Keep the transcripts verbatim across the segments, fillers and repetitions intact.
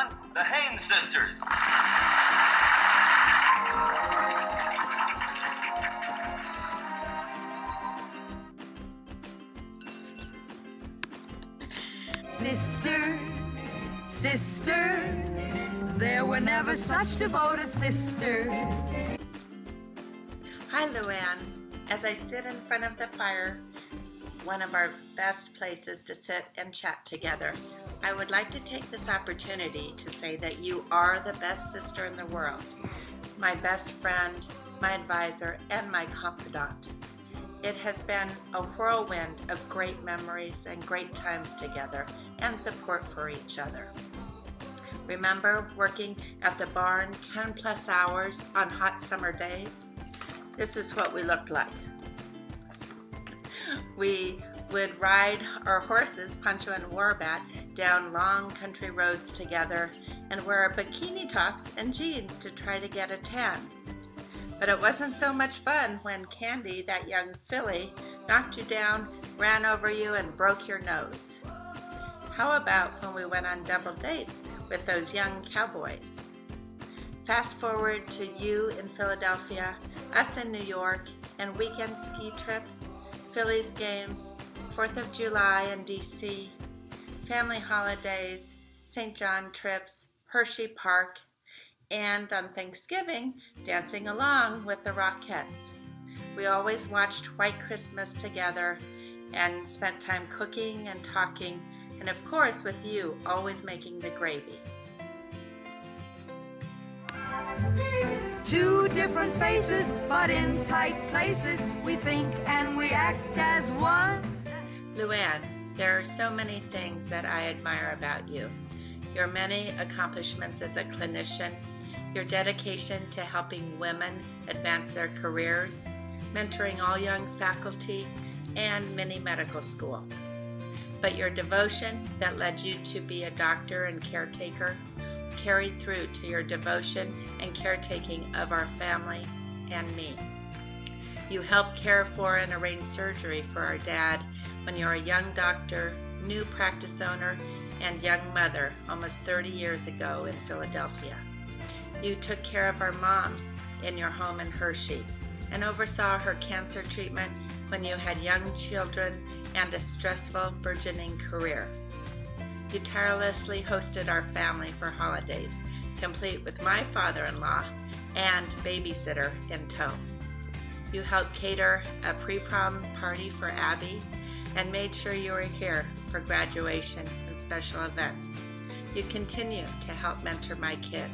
gentlemen, the Haynes sisters. Sisters, sisters, there were never such devoted sisters. Hi, Luanne. As I sit in front of the fire, one of our best places to sit and chat together, I would like to take this opportunity to say that you are the best sister in the world, my best friend, my advisor, and my confidant. It has been a whirlwind of great memories and great times together and support for each other. Remember working at the barn ten plus hours on hot summer days? This is what we looked like. We would ride our horses, Pancho and Warbat, down long country roads together and wear bikini tops and jeans to try to get a tan. But it wasn't so much fun when Candy, that young filly, knocked you down, ran over you, and broke your nose. How about when we went on double dates with those young cowboys? Fast forward to you in Philadelphia, us in New York, and weekend ski trips, Phillies games, fourth of July in D C, family holidays, Saint John trips, Hershey Park, and on Thanksgiving, dancing along with the Rockettes. We always watched White Christmas together and spent time cooking and talking, and of course with you always making the gravy. Two different faces, but in tight places, we think and we act as one. Luanne, there are so many things that I admire about you. Your many accomplishments as a clinician, your dedication to helping women advance their careers, mentoring all young faculty, and mini medical school. But your devotion that led you to be a doctor and caretaker carried through to your devotion and caretaking of our family and me. You helped care for and arrange surgery for our dad when you were a young doctor, new practice owner, and young mother almost thirty years ago in Philadelphia. You took care of our mom in your home in Hershey and oversaw her cancer treatment when you had young children and a stressful burgeoning career. You tirelessly hosted our family for holidays, complete with my father-in-law and babysitter in tow. You helped cater a pre-prom party for Abby and made sure you were here for graduation and special events. You continue to help mentor my kids.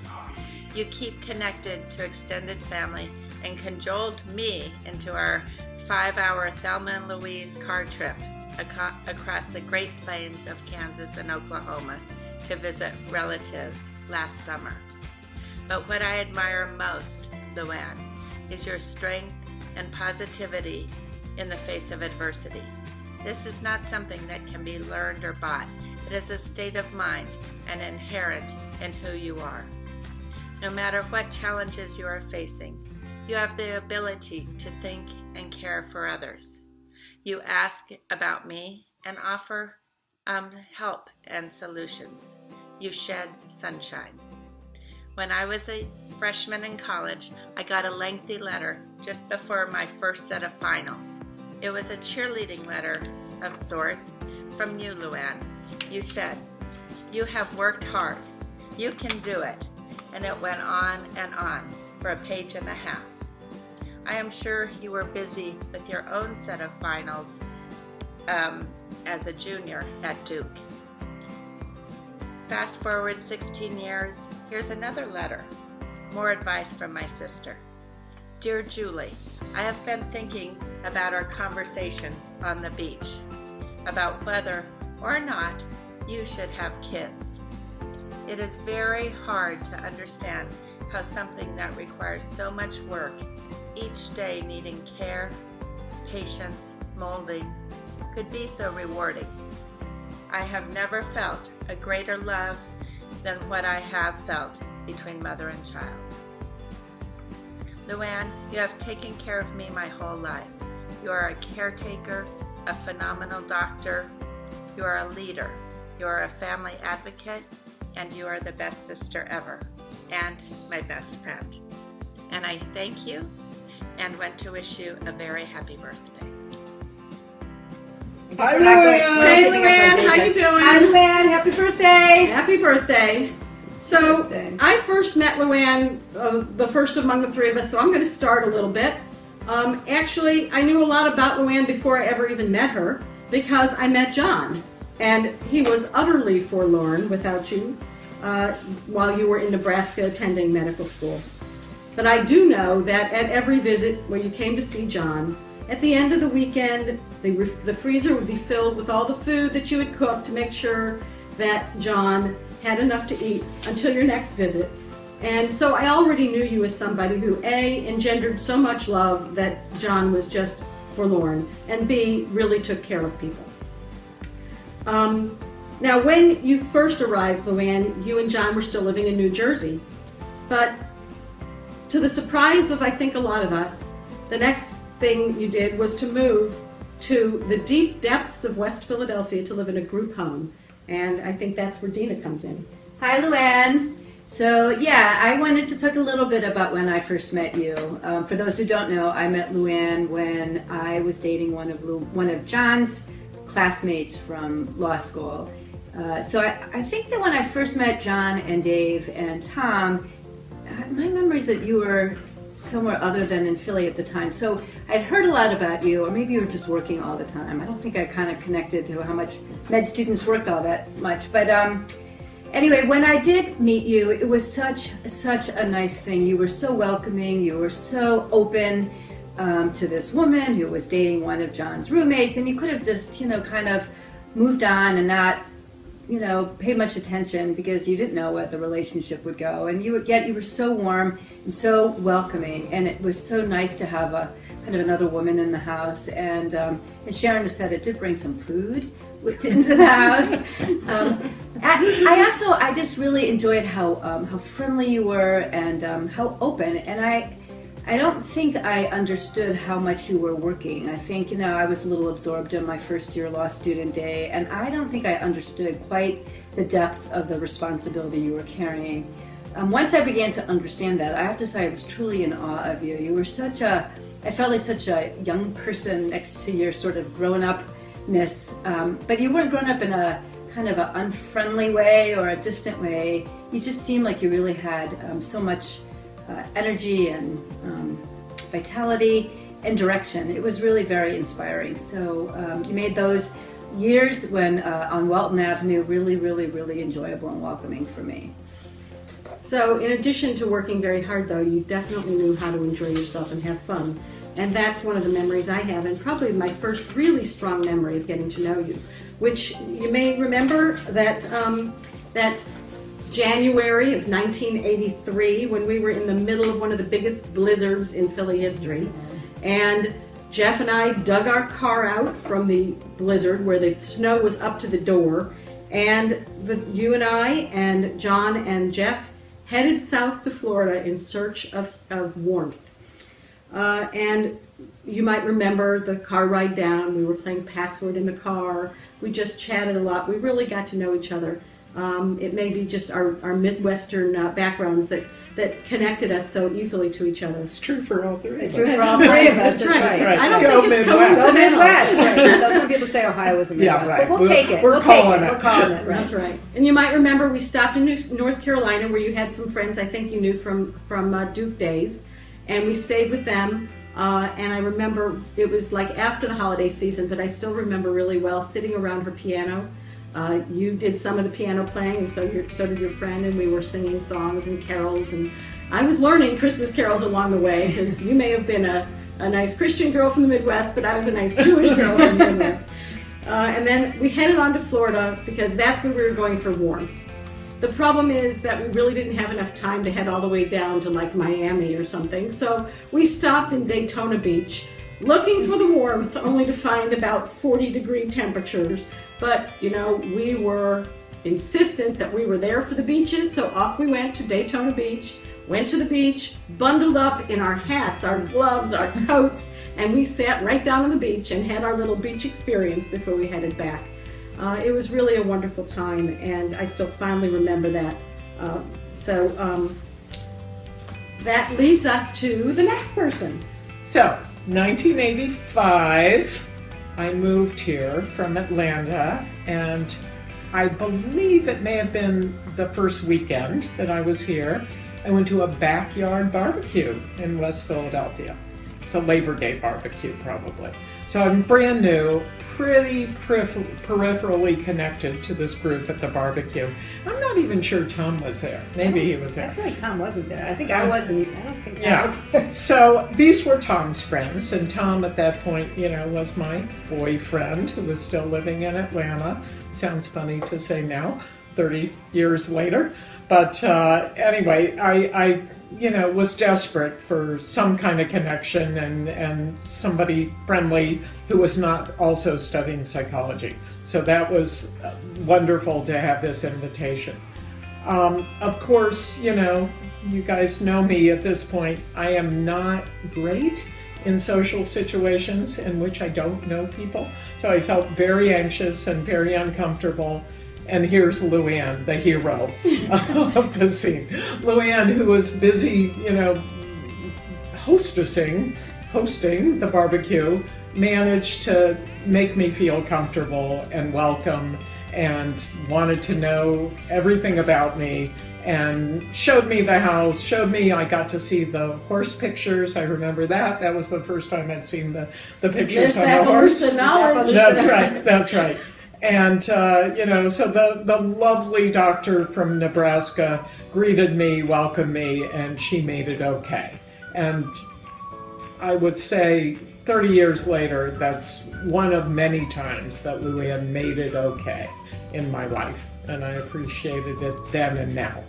You keep connected to extended family and cajoled me into our five-hour Thelma and Louise car trip ac- across the Great Plains of Kansas and Oklahoma to visit relatives last summer. But what I admire most, Luanne, is your strength and positivity in the face of adversity. This is not something that can be learned or bought. It is a state of mind and inherent in who you are. No matter what challenges you are facing, you have the ability to think and care for others. You ask about me and offer um, help and solutions. You shed sunshine. When I was a freshman in college, I got a lengthy letter just before my first set of finals. It was a cheerleading letter of sort from you, Luanne. You said, "You have worked hard. You can do it." And it went on and on for a page and a half. I am sure you were busy with your own set of finals um, as a junior at Duke. Fast forward sixteen years, here's another letter. More advice from my sister. Dear Julie, I have been thinking about our conversations on the beach, about whether or not you should have kids. It is very hard to understand how something that requires so much work, each day needing care, patience, molding, could be so rewarding. I have never felt a greater love than what I have felt between mother and child. Luanne, you have taken care of me my whole life. You are a caretaker, a phenomenal doctor. You are a leader. You are a family advocate, and you are the best sister ever, and my best friend. And I thank you and want to wish you a very happy birthday. Hi, Luanne. Hey, Luanne. How you doing? Hi, Luanne. Happy birthday. Happy birthday. So, birthday. I first met Luanne, uh, the first among the three of us, so I'm going to start a little bit. Um, actually, I knew a lot about Luanne before I ever even met her, because I met John, and he was utterly forlorn without you uh, while you were in Nebraska attending medical school. But I do know that at every visit where you came to see John, at the end of the weekend, the, the freezer would be filled with all the food that you had cooked to make sure that John had enough to eat until your next visit. And so I already knew you as somebody who, A, engendered so much love that John was just forlorn, and B, really took care of people. Um, now, when you first arrived, Luanne, you and John were still living in New Jersey. But to the surprise of, I think, a lot of us, the next thing you did was to move to the deep depths of West Philadelphia to live in a group home. And I think that's where Dina comes in. Hi, Luanne. So, yeah, I wanted to talk a little bit about when I first met you. Um, for those who don't know, I met Luanne when I was dating one of Lu one of John's classmates from law school. Uh, so I, I think that when I first met John and Dave and Tom, my memory is that you were somewhere other than in Philly at the time. So I'd heard a lot about you, or maybe you were just working all the time. I don't think I kind of connected to how much med students worked all that much. But um, anyway, when I did meet you, it was such, such a nice thing. You were so welcoming. You were so open um, to this woman who was dating one of John's roommates. And you could have just, you know, kind of moved on and not, you know, pay much attention because you didn't know what the relationship would go. And you would get, you were so warm and so welcoming. And it was so nice to have a kind of another woman in the house. And um, as Sharon has said, it did bring some food with into the house. Um, I, I also, I just really enjoyed how um, how friendly you were and um, how open. And I, I don't think I understood how much you were working. I think, you know, I was a little absorbed in my first year law student day, and I don't think I understood quite the depth of the responsibility you were carrying. Um, once I began to understand that, I have to say I was truly in awe of you. You were such a, I felt like such a young person next to your sort of grown-upness, um, but you weren't grown up in a kind of an unfriendly way or a distant way. You just seemed like you really had um, so much Uh, energy and um, vitality and direction. It was really very inspiring. So um, you made those years when uh, on Walton Avenue really, really, really enjoyable and welcoming for me. So in addition to working very hard, though, you definitely knew how to enjoy yourself and have fun. And that's one of the memories I have, and probably my first really strong memory of getting to know you, which you may remember that um, that January of nineteen eighty-three, when we were in the middle of one of the biggest blizzards in Philly history. And Jeff and I dug our car out from the blizzard where the snow was up to the door. And the, you and I and John and Jeff headed south to Florida in search of, of warmth. Uh, and you might remember the car ride down. We were playing Password in the car. We just chatted a lot. We really got to know each other. Um, it may be just our, our Midwestern uh, backgrounds that, that connected us so easily to each other. It's true for all three of us. True for all three of us. That's right. That's right. I don't Go think it's Midwest. Go coincidental. Midwest. Right. I know some people say Ohio was a Midwest, Yeah, right. but we'll We're- take it. we're we'll calling take it. it. We're calling it. Right. That's right. And you might remember we stopped in New, North Carolina where you had some friends I think you knew from, from uh, Duke days. And we stayed with them. Uh, and I remember it was like after the holiday season, but I still remember really well sitting around her piano. Uh, you did some of the piano playing, and so, your, so did your friend, and we were singing songs and carols. And I was learning Christmas carols along the way, because you may have been a, a nice Christian girl from the Midwest, but I was a nice Jewish girl from the Midwest. Uh, and then we headed on to Florida, because that's where we were going for warmth. The problem is that we really didn't have enough time to head all the way down to like Miami or something, so we stopped in Daytona Beach, looking for the warmth, only to find about forty degree temperatures. But, you know, we were insistent that we were there for the beaches, so off we went to Daytona Beach, went to the beach, bundled up in our hats, our gloves, our coats, and we sat right down on the beach and had our little beach experience before we headed back. Uh, it was really a wonderful time, and I still fondly remember that. Uh, so um, that leads us to the next person. So, nineteen eighty-five, I moved here from Atlanta, and I believe it may have been the first weekend that I was here. I went to a backyard barbecue in West Philadelphia. It's a Labor Day barbecue, probably. So I'm brand new, pretty peripher- peripherally connected to this group at the barbecue. I'm not even sure Tom was there. Maybe he was there. I feel like Tom wasn't there. I think I wasn't even. I don't think Tom Yeah. was there. So these were Tom's friends, and Tom at that point, you know, was my boyfriend who was still living in Atlanta. Sounds funny to say now, thirty years later. But uh, anyway, I, I, you know, was desperate for some kind of connection and, and somebody friendly who was not also studying psychology. So that was wonderful to have this invitation. Um, of course, you know, you guys know me at this point. I am not great in social situations in which I don't know people. So I felt very anxious and very uncomfortable. And here's Luanne, the hero of the scene. Luanne, who was busy, you know, hostessing, hosting the barbecue, managed to make me feel comfortable and welcome and wanted to know everything about me and showed me the house, showed me, I got to see the horse pictures. I remember that. That was the first time I'd seen the, the pictures Miss on the horse. Appaloosa knowledge. That's right, that's right. And, uh, you know, so the, the lovely doctor from Nebraska greeted me, welcomed me, and she made it okay. And I would say thirty years later, that's one of many times that Luanne made it okay in my life. And I appreciated it then and now.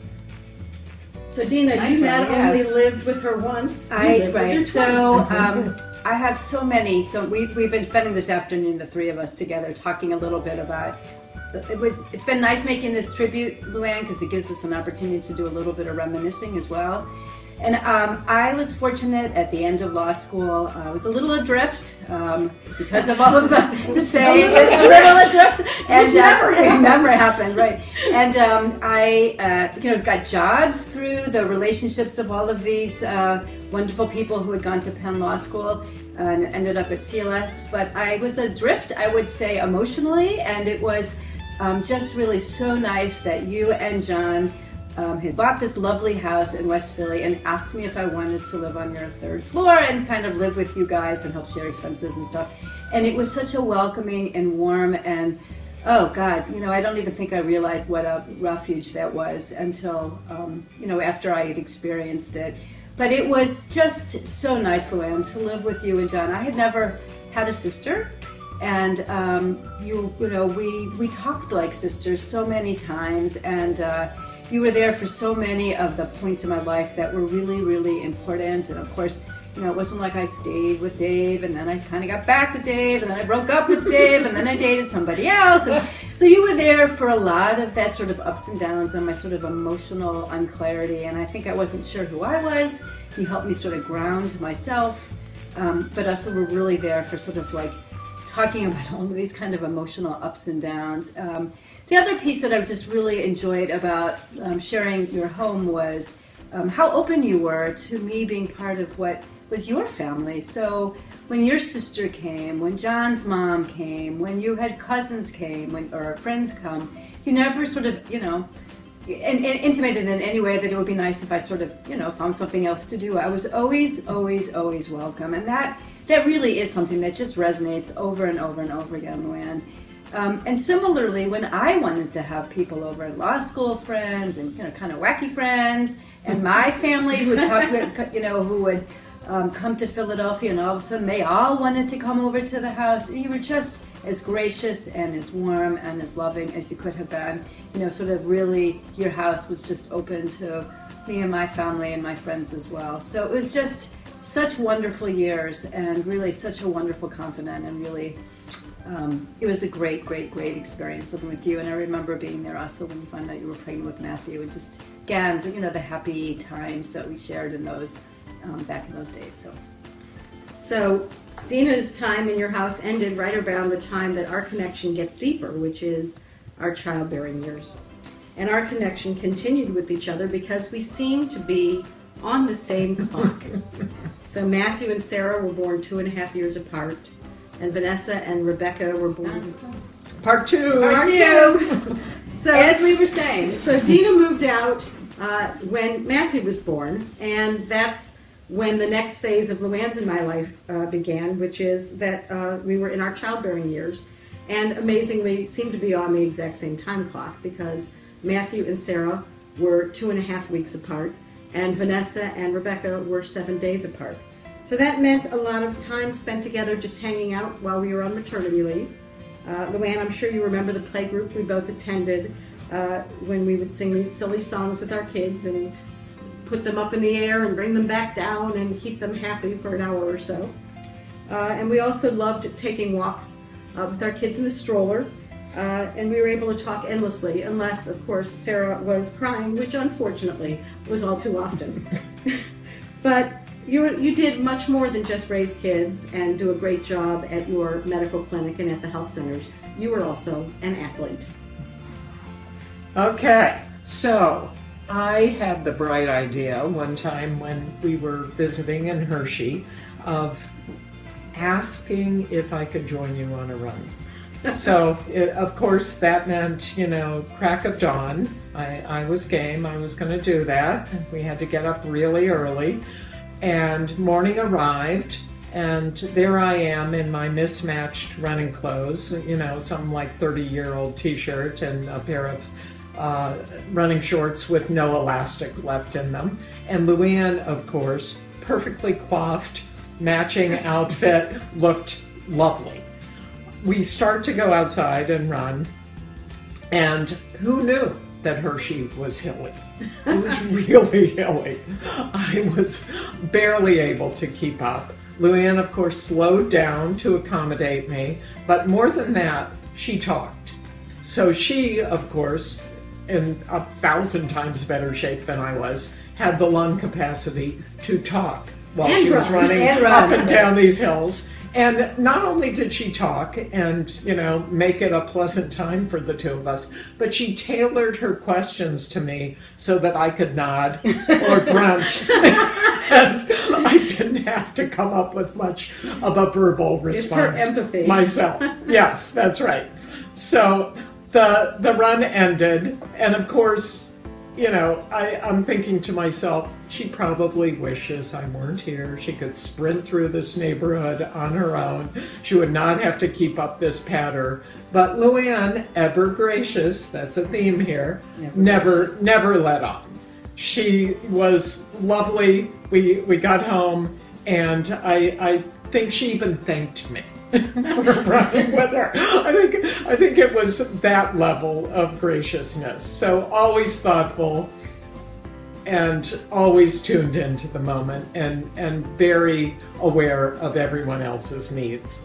So Dina, My you turn, not yeah. only lived with her once, you I lived with right. her So twice. um, I have so many. So we we've been spending this afternoon, the three of us together, talking a little bit about. It was. It's been nice making this tribute, Luanne, because it gives us an opportunity to do a little bit of reminiscing as well. And um, I was fortunate at the end of law school. I was a little adrift um, because of all of the to say a little adrift, and Which never uh, happened. never happened, right? And um, I, uh, you know, got jobs through the relationships of all of these uh, wonderful people who had gone to Penn Law School and ended up at C L S. But I was adrift, I would say, emotionally, and it was um, just really so nice that you and John. Um, had bought this lovely house in West Philly and asked me if I wanted to live on your third floor and kind of live with you guys and help share expenses and stuff. And it was such a welcoming and warm and, oh God, you know, I don't even think I realized what a refuge that was until, um, you know, after I had experienced it. But it was just so nice, Luanne, to live with you and John. I had never had a sister. And um, you, you know, we, we talked like sisters so many times, and uh, you were there for so many of the points in my life that were really, really important. And of course, you know, it wasn't like I stayed with Dave and then I kind of got back with Dave and then I broke up with Dave and then I dated somebody else. And so you were there for a lot of that sort of ups and downs and my sort of emotional unclarity. And I think I wasn't sure who I was. You helped me sort of ground myself, um, but also were really there for sort of like talking about all of these kind of emotional ups and downs. Um, The other piece that I've just really enjoyed about um, sharing your home was um, how open you were to me being part of what was your family. So when your sister came, when John's mom came, when you had cousins came, when or friends come, you never sort of, you know, and, and intimated in any way that it would be nice if I sort of, you know, found something else to do. I was always, always, always welcome. And that, that really is something that just resonates over and over and over again, Luanne. Um, and similarly, when I wanted to have people over, law school friends and, you know, kind of wacky friends, and my family who would come, you know, who would um, come to Philadelphia, and all of a sudden they all wanted to come over to the house. You were just as gracious and as warm and as loving as you could have been. You know, sort of really, your house was just open to me and my family and my friends as well. So it was just such wonderful years and really such a wonderful confidant and really. Um, it was a great, great, great experience living with you, and I remember being there also when you found out you were pregnant with Matthew, and just again, you know, the happy times that we shared in those um, back in those days. So, So Dina's time in your house ended right around the time that our connection gets deeper, which is our childbearing years. And our connection continued with each other because we seemed to be on the same clock. So Matthew and Sarah were born two and a half years apart, and Vanessa and Rebecca were born Part two. Part two. So As we were saying. So Dina moved out uh, when Matthew was born, and that's when the next phase of Luanne's and my life uh, began, which is that uh, we were in our childbearing years, and amazingly seemed to be on the exact same time clock because Matthew and Sarah were two and a half weeks apart, and Vanessa and Rebecca were seven days apart. So that meant a lot of time spent together just hanging out while we were on maternity leave. Uh, Luanne, I'm sure you remember the play group we both attended uh, when we would sing these silly songs with our kids and s- put them up in the air and bring them back down and keep them happy for an hour or so. Uh, and we also loved taking walks uh, with our kids in the stroller, uh, and we were able to talk endlessly, unless, of course, Sarah was crying, which unfortunately was all too often. But You, you did much more than just raise kids and do a great job at your medical clinic and at the health centers. You were also an athlete. Okay, so I had the bright idea one time when we were visiting in Hershey of asking if I could join you on a run. So, it, of course, that meant, you know, crack of dawn. I, I was game. I was going to do that. We had to get up really early. And morning arrived, and there I am in my mismatched running clothes, you know, something like thirty-year-old t-shirt and a pair of uh, running shorts with no elastic left in them. And Luanne, of course, perfectly coiffed, matching outfit, looked lovely. We start to go outside and run, and who knew that Hershey was hilly? It was really hilly. I was barely able to keep up. Luanne, of course, slowed down to accommodate me, but more than that, she talked. So she, of course, in a thousand times better shape than I was, had the lung capacity to talk while And she was run. running And up run. and down these hills. And not only did she talk and, you know, make it a pleasant time for the two of us, but she tailored her questions to me so that I could nod or grunt. And I didn't have to come up with much of a verbal response It's her empathy. myself. Yes, that's right. So the the run ended, and of course, you know, I, I'm thinking to myself, she probably wishes I weren't here. She could sprint through this neighborhood on her own. She would not have to keep up this patter. But Luanne, ever gracious, that's a theme here, Never never gracious. never let up. She was lovely. We we got home, and I I think she even thanked me for running with her. I think I think it was that level of graciousness. So always thoughtful, and always tuned into the moment, and and very aware of everyone else's needs.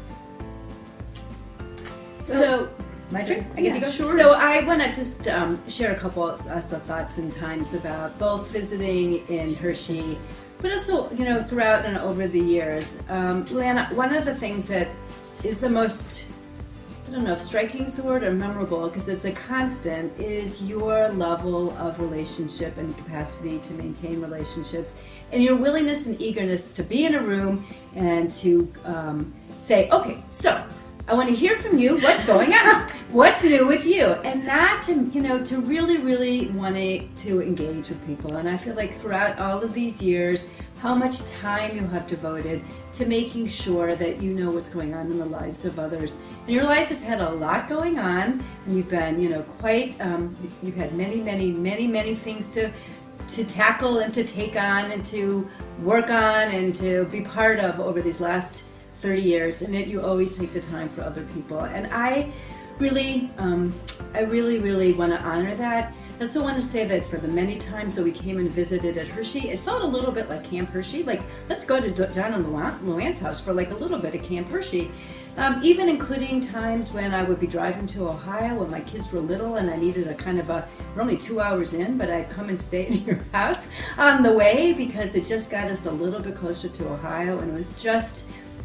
So, my turn? I get to Yeah, go? sure. So I want to just um, share a couple of uh, some thoughts and times about both visiting in Hershey, but also, you know, throughout and over the years. Um, Luanne, one of the things that is the most, I don't know if striking is the word or memorable, because it's a constant, is your level of relationship and capacity to maintain relationships, and your willingness and eagerness to be in a room and to um, say, okay, so I want to hear from you. What's going on? What's new with you? And not to, you know, to really, really want to engage with people. And I feel like throughout all of these years, how much time you have devoted to making sure that you know what's going on in the lives of others. And your life has had a lot going on, and you've been, you know, quite, um, you've had many, many, many, many things to to tackle and to take on and to work on and to be part of over these last thirty years, and yet you always take the time for other people. And I really, um, I really, really want to honor that. I also want to say that for the many times that we came and visited at Hershey, it felt a little bit like Camp Hershey. Like, let's go to John and Luanne's house for like a little bit of Camp Hershey. Um, even including times when I would be driving to Ohio when my kids were little and I needed a kind of a, we're only two hours in, but I'd come and stay at your house on the way because it just got us a little bit closer to Ohio, and it was just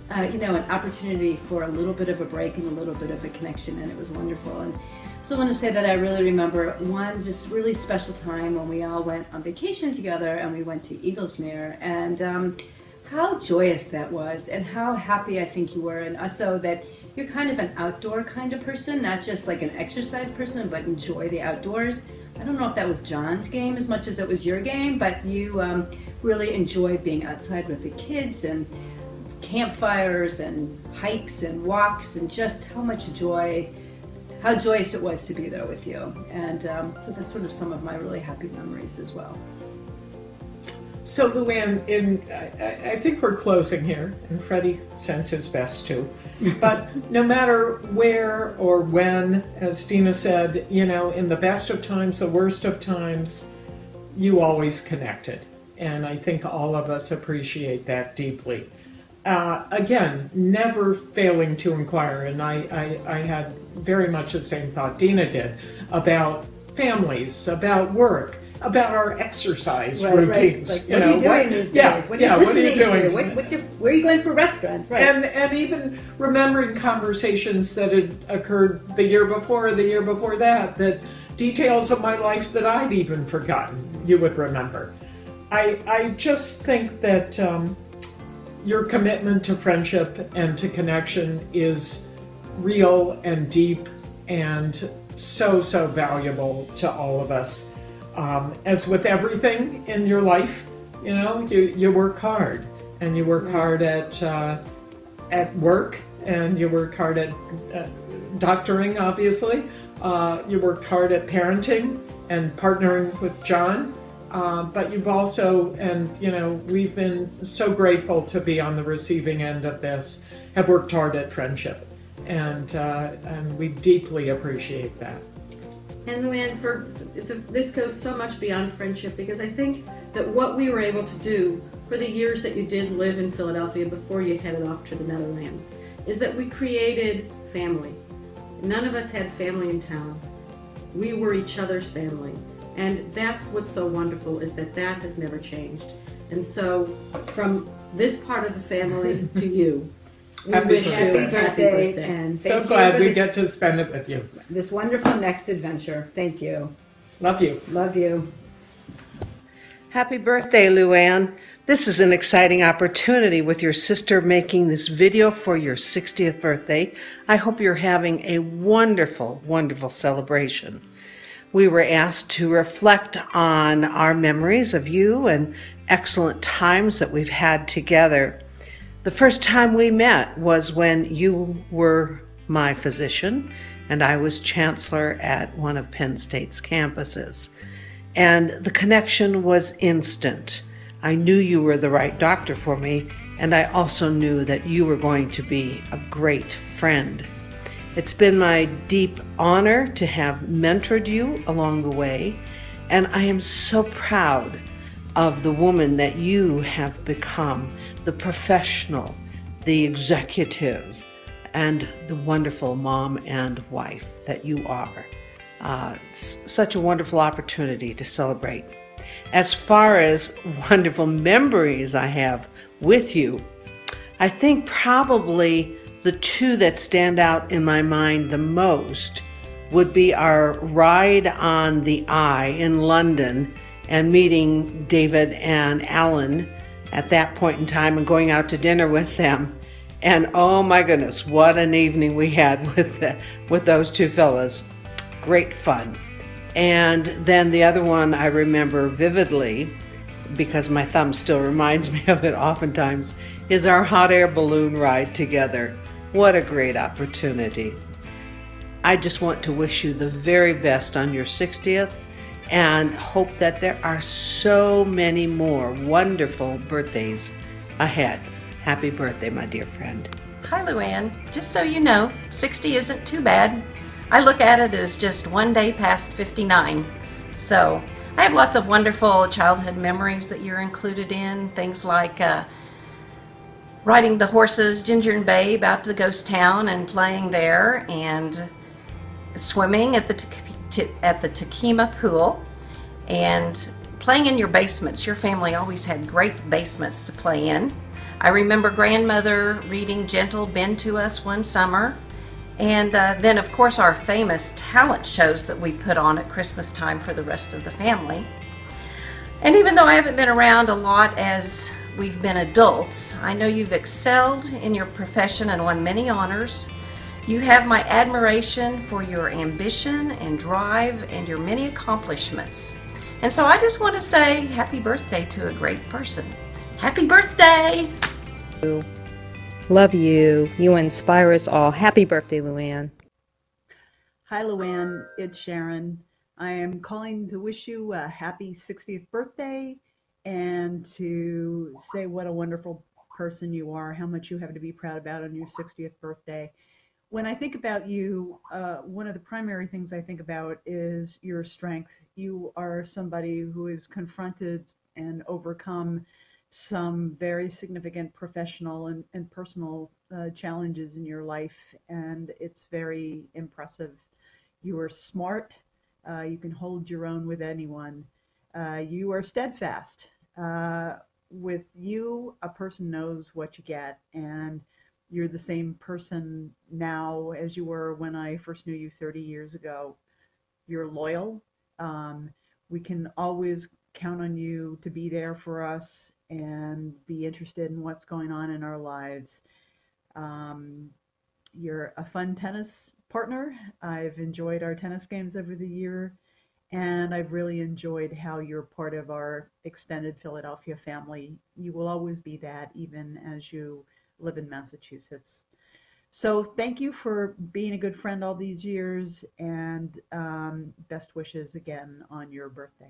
uh, you know, an opportunity for a little bit of a break and a little bit of a connection, and it was wonderful. And so I want to say that I really remember one just really special time when we all went on vacation together, and we went to Eaglesmere, and um, how joyous that was, and how happy I think you were, and also that you're kind of an outdoor kind of person, not just like an exercise person, but enjoy the outdoors. I don't know if that was John's game as much as it was your game, but you um, really enjoy being outside with the kids and campfires and hikes and walks, and just how much joy, how joyous it was to be there with you. And um, so that's sort of some of my really happy memories as well. So Luanne, in, I, I think we're closing here, and Freddie sends his best too. But no matter where or when, as Dina said, you know, in the best of times, the worst of times, you always connected. And I think all of us appreciate that deeply. Uh, again, never failing to inquire, and I, I, I had very much the same thought Dina did, about families, about work, about our exercise Right, routines. right. Like, you what know, are you doing what- these days? yeah, What are yeah, you what are you listening doing? to? What, what's your, where are you going for restaurants? Right. And and even remembering conversations that had occurred the year before, or the year before that, that details of my life that I'd even forgotten, you would remember. I I just think that um, your commitment to friendship and to connection is real and deep and so, so valuable to all of us. Um, as with everything in your life, you know, you, you work hard, and you work hard at uh, at work, and you work hard at, at doctoring, obviously. Uh, you work hard at parenting and partnering with John. Uh, but you've also, and you know, we've been so grateful to be on the receiving end of this, have worked hard at friendship. And, uh, and we deeply appreciate that. And Luanne, for this goes so much beyond friendship, because I think that what we were able to do for the years that you did live in Philadelphia before you headed off to the Netherlands is that we created family. None of us had family in town. We were each other's family. And that's what's so wonderful, is that that has never changed. And so from this part of the family to you, we Happy wish birthday. you a Happy happy birthday, birthday. and So thank you glad for we this, get to spend it with you. this wonderful next adventure. Thank you. Love you. Love you. Happy birthday, Luanne. This is an exciting opportunity with your sister making this video for your sixtieth birthday. I hope you're having a wonderful, wonderful celebration. We were asked to reflect on our memories of you and excellent times that we've had together. The first time we met was when you were my physician and I was chancellor at one of Penn State's campuses. And the connection was instant. I knew you were the right doctor for me, and I also knew that you were going to be a great friend. It's been my deep honor to have mentored you along the way, and I am so proud of the woman that you have become, the professional, the executive, and the wonderful mom and wife that you are. Uh, s- such a wonderful opportunity to celebrate. As far as wonderful memories I have with you, I think probably the two that stand out in my mind the most would be our ride on the Eye in London and meeting David and Alan at that point in time and going out to dinner with them. And oh my goodness, what an evening we had with the, with those two fellas. Great fun. And then the other one I remember vividly, because my thumb still reminds me of it oftentimes, is our hot air balloon ride together. What a great opportunity. I just want to wish you the very best on your sixtieth and hope that there are so many more wonderful birthdays ahead. Happy birthday, my dear friend. Hi, Luanne. Just so you know, sixty isn't too bad. I look at it as just one day past fifty-nine. So I have lots of wonderful childhood memories that you're included in. Things like uh, riding the horses, Ginger and Babe, out to the ghost town and playing there, and swimming at the Te- at the Takima pool, and playing in your basements. Your family always had great basements to play in. I remember grandmother reading Gentle Ben to us one summer. And uh, then, of course, our famous talent shows that we put on at Christmas time for the rest of the family. And even though I haven't been around a lot as we've been adults, I know you've excelled in your profession and won many honors. You have my admiration for your ambition and drive and your many accomplishments. And so I just want to say happy birthday to a great person. Happy birthday! Love you. You inspire us all. Happy birthday, Luanne. Hi, Luanne. It's Sharon. I am calling to wish you a happy sixtieth birthday and to say what a wonderful person you are, how much you have to be proud about on your sixtieth birthday. When I think about you, uh, one of the primary things I think about is your strength. You are somebody who has confronted and overcome some very significant professional and, and personal uh, challenges in your life, and it's very impressive. You are smart. Uh, you can hold your own with anyone. Uh, you are steadfast. Uh, with you, a person knows what you get, and you're the same person now as you were when I first knew you thirty years ago. You're loyal. Um, we can always count on you to be there for us and be interested in what's going on in our lives. Um, you're a fun tennis partner. I've enjoyed our tennis games over the year, and I've really enjoyed how you're part of our extended Philadelphia family. You will always be that, even as you live in Massachusetts. So thank you for being a good friend all these years, and um, best wishes again on your birthday.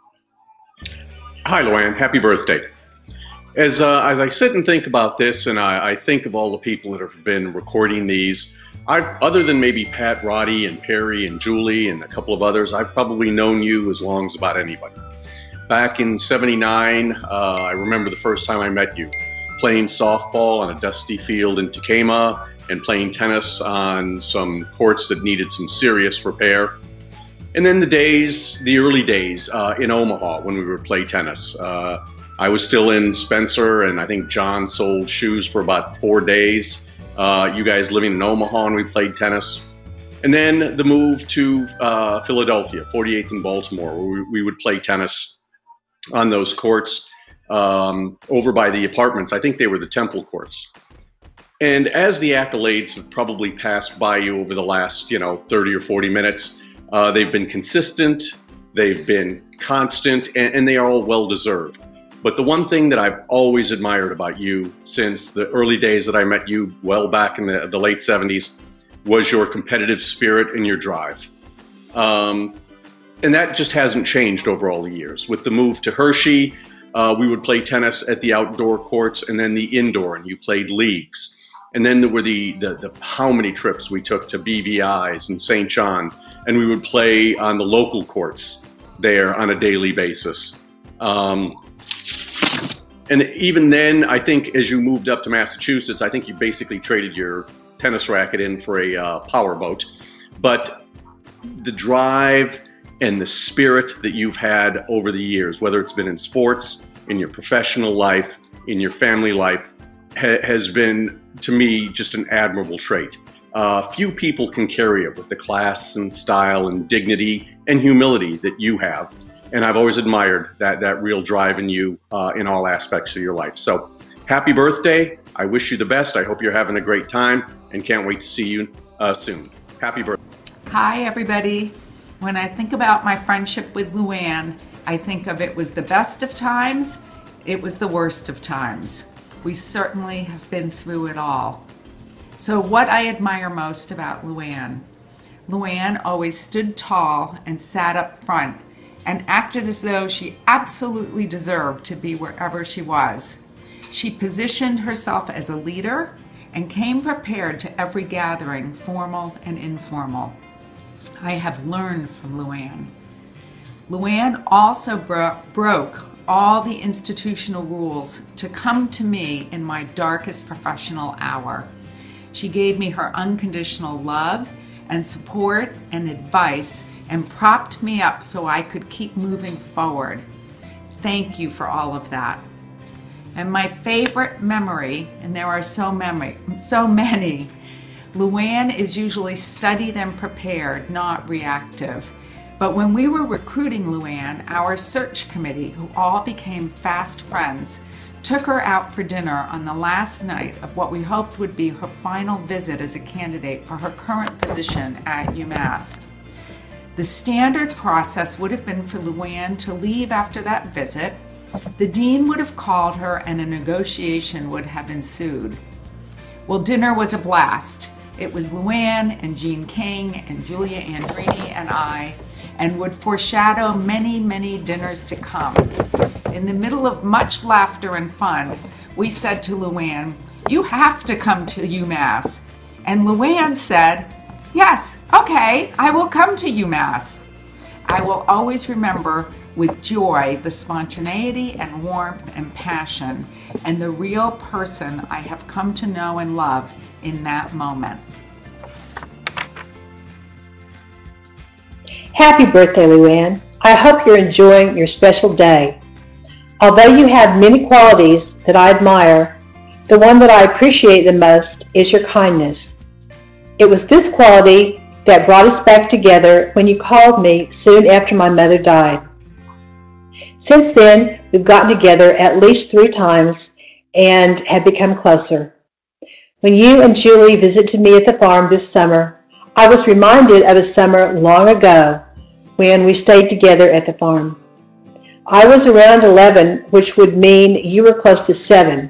Hi, Luanne. Happy birthday. As, uh, as I sit and think about this, and I, I think of all the people that have been recording these, I've, other than maybe Pat, Roddy, and Perry, and Julie, and a couple of others, I've probably known you as long as about anybody. Back in seventy-nine, uh, I remember the first time I met you, playing softball on a dusty field in Tacoma, and playing tennis on some courts that needed some serious repair. And then the days, the early days uh, in Omaha when we would play tennis. Uh, I was still in Spencer, and I think John sold shoes for about four days. Uh, you guys living in Omaha, and we played tennis. And then the move to uh, Philadelphia, forty-eighth and Baltimore, where we, we would play tennis on those courts um, over by the apartments. I think they were the Temple courts. And as the accolades have probably passed by you over the last, you know, thirty or forty minutes, uh, they've been consistent, they've been constant, and, and they are all well-deserved. But the one thing that I've always admired about you since the early days that I met you well back in the, the late seventies was your competitive spirit and your drive. Um, and that just hasn't changed over all the years. With the move to Hershey, uh, we would play tennis at the outdoor courts and then the indoor, and you played leagues. And then there were the, the, the how many trips we took to B V Is and Saint John, and we would play on the local courts there on a daily basis. Um, And even then, I think as you moved up to Massachusetts, I think you basically traded your tennis racket in for a uh, power boat. But the drive and the spirit that you've had over the years, whether it's been in sports, in your professional life, in your family life, ha has been, to me, just an admirable trait. Uh, few people can carry it with the class and style and dignity and humility that you have. And I've always admired that, that real drive in you uh, in all aspects of your life. So happy birthday. I wish you the best. I hope you're having a great time and can't wait to see you uh, soon. Happy birthday. Hi, everybody. When I think about my friendship with Luanne, I think of it was the best of times, it was the worst of times. We certainly have been through it all. So what I admire most about Luanne, Luanne always stood tall and sat up front and acted as though she absolutely deserved to be wherever she was. She positioned herself as a leader and came prepared to every gathering, formal and informal. I have learned from Luanne. Luanne also bro broke all the institutional rules to come to me in my darkest professional hour. She gave me her unconditional love and support and advice and propped me up so I could keep moving forward. Thank you for all of that. And my favorite memory, and there are so many, so many, Luanne is usually studied and prepared, not reactive. But when we were recruiting Luanne, our search committee, who all became fast friends, took her out for dinner on the last night of what we hoped would be her final visit as a candidate for her current position at UMass. The standard process would have been for Luanne to leave after that visit. The dean would have called her and a negotiation would have ensued. Well, dinner was a blast. It was Luanne and Jean King and Julia Andrini and I, and would foreshadow many, many dinners to come. In the middle of much laughter and fun, we said to Luanne, "You have to come to UMass." And Luanne said, "Yes, okay, I will come to UMass." I will always remember with joy the spontaneity and warmth and passion and the real person I have come to know and love in that moment. Happy birthday, Luanne. I hope you're enjoying your special day. Although you have many qualities that I admire, the one that I appreciate the most is your kindness. It was this quality that brought us back together when you called me soon after my mother died. Since then, we've gotten together at least three times and have become closer. When you and Julie visited me at the farm this summer, I was reminded of a summer long ago when we stayed together at the farm. I was around eleven, which would mean you were close to seven.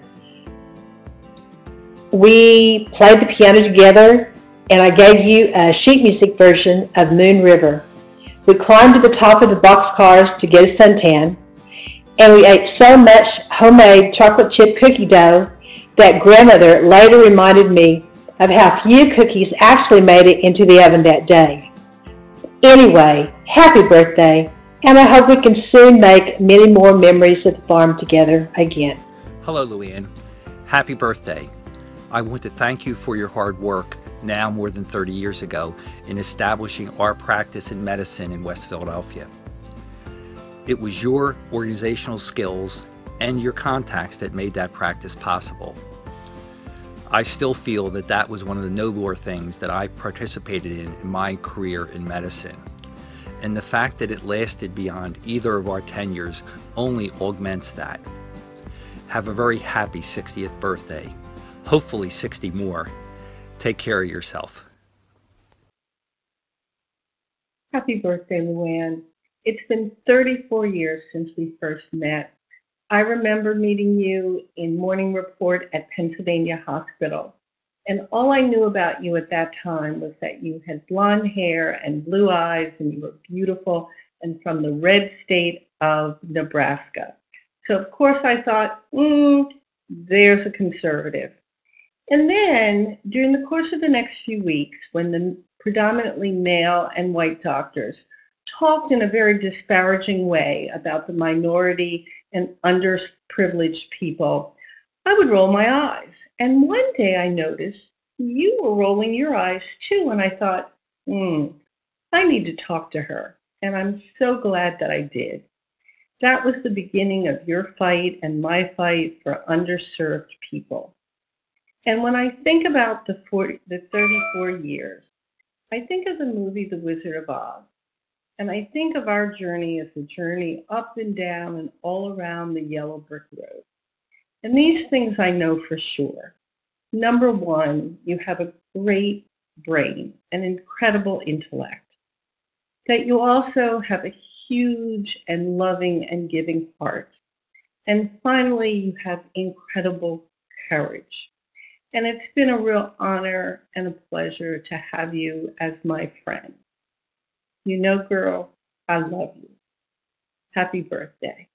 We played the piano together, and I gave you a sheet music version of Moon River. We climbed to the top of the boxcars to get a suntan, and we ate so much homemade chocolate chip cookie dough that grandmother later reminded me of how few cookies actually made it into the oven that day. Anyway, happy birthday, and I hope we can soon make many more memories at the farm together again. Hello, Luanne. Happy birthday. I want to thank you for your hard work now more than thirty years ago in establishing our practice in medicine in West Philadelphia. It was your organizational skills and your contacts that made that practice possible. I still feel that that was one of the nobler things that I participated in in my career in medicine. And the fact that it lasted beyond either of our tenures only augments that. Have a very happy sixtieth birthday. Hopefully sixty more. Take care of yourself. Happy birthday, Luanne. It's been thirty-four years since we first met. I remember meeting you in Morning Report at Pennsylvania Hospital. And all I knew about you at that time was that you had blonde hair and blue eyes, and you were beautiful and from the red state of Nebraska. So, of course, I thought, mm, there's a conservative. And then, during the course of the next few weeks, when the predominantly male and white doctors talked in a very disparaging way about the minority and underprivileged people, I would roll my eyes. And one day I noticed you were rolling your eyes too, and I thought, hmm, I need to talk to her. And I'm so glad that I did. That was the beginning of your fight and my fight for underserved people. And when I think about the, forty, the thirty-four years, I think of the movie The Wizard of Oz. And I think of our journey as a journey up and down and all around the yellow brick road. And these things I know for sure. Number one, you have a great brain, an incredible intellect. That you also have a huge and loving and giving heart. And finally, you have incredible courage. And it's been a real honor and a pleasure to have you as my friend. You know, girl, I love you. Happy birthday.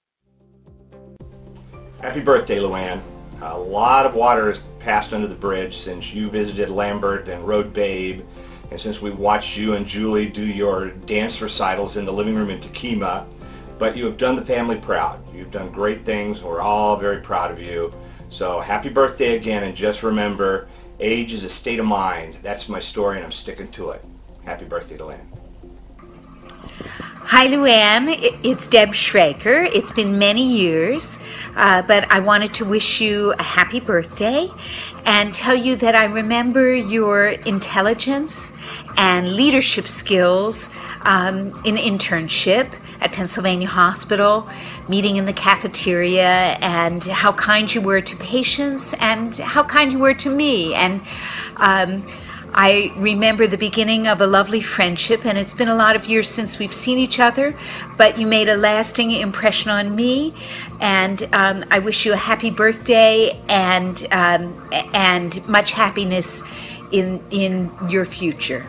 Happy birthday, Luanne. A lot of water has passed under the bridge since you visited Lambert and rode Babe, and since we watched you and Julie do your dance recitals in the living room in Tequila. But you have done the family proud. You've done great things. We're all very proud of you. So happy birthday again, and just remember, age is a state of mind. That's my story, and I'm sticking to it. Happy birthday, Luanne. Hi, Luanne. It's Deb Schraker. It's been many years, uh, but I wanted to wish you a happy birthday and tell you that I remember your intelligence and leadership skills um, in internship at Pennsylvania Hospital, meeting in the cafeteria, and how kind you were to patients and how kind you were to me. And um, I remember the beginning of a lovely friendship, and it's been a lot of years since we've seen each other, but you made a lasting impression on me, and um, I wish you a happy birthday and um, and much happiness in in your future.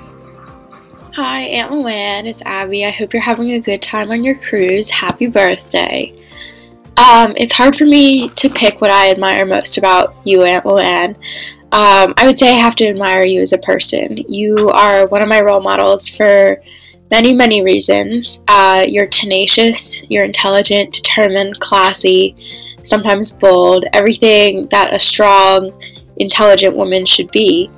Hi, Aunt Luanne, it's Abby. I hope you're having a good time on your cruise. Happy birthday. Um, it's hard for me to pick what I admire most about you, Aunt Luanne. Um, I would say I have to admire you as a person. You are one of my role models for many, many reasons. Uh, you're tenacious, you're intelligent, determined, classy, sometimes bold, everything that a strong, intelligent woman should be.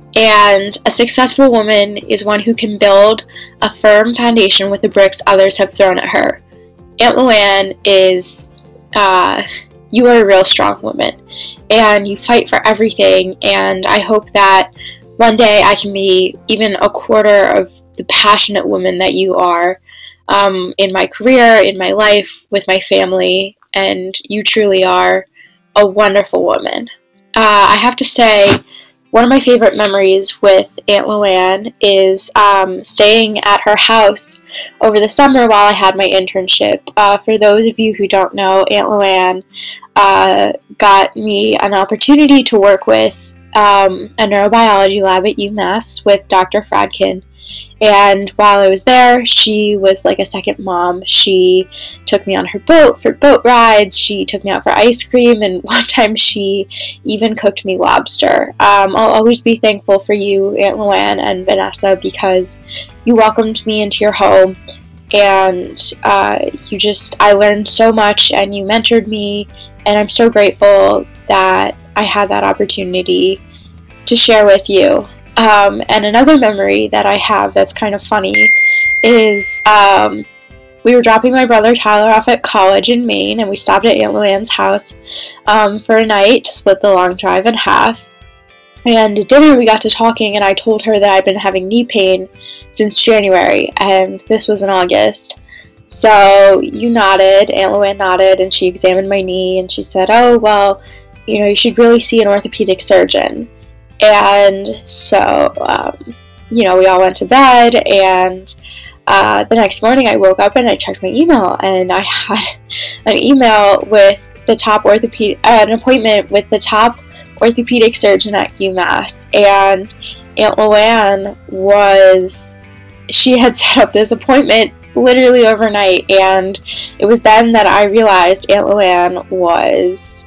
And a successful woman is one who can build a firm foundation with the bricks others have thrown at her. Aunt Luanne is, uh, you are a real strong woman, and you fight for everything, and I hope that one day I can be even a quarter of the passionate woman that you are um, in my career, in my life, with my family, and you truly are a wonderful woman. Uh, I have to say, one of my favorite memories with Aunt Luanne is um, staying at her house over the summer while I had my internship. Uh, for those of you who don't know, Aunt Luanne uh, got me an opportunity to work with um, a neurobiology lab at UMass with Doctor Fradkin. And while I was there, she was like a second mom. She took me on her boat for boat rides. She took me out for ice cream, and one time she even cooked me lobster. Um, I'll always be thankful for you, Aunt Luanne and Vanessa, because you welcomed me into your home, and uh, you just, I learned so much, and you mentored me, and I'm so grateful that I had that opportunity to share with you. Um, and another memory that I have that's kind of funny is um, we were dropping my brother Tyler off at college in Maine, and we stopped at Aunt Luanne's house um, for a night to split the long drive in half. And at dinner we got to talking, and I told her that I'd been having knee pain since January, and this was in August. So you nodded, Aunt Luanne nodded, and she examined my knee, and she said, oh, well, you know, you should really see an orthopedic surgeon. And so, um, you know, we all went to bed, and uh, the next morning I woke up and I checked my email, and I had an email with the top orthopedic, uh, an appointment with the top orthopedic surgeon at UMass, and Aunt Luanne was, she had set up this appointment literally overnight, and it was then that I realized Aunt Luanne was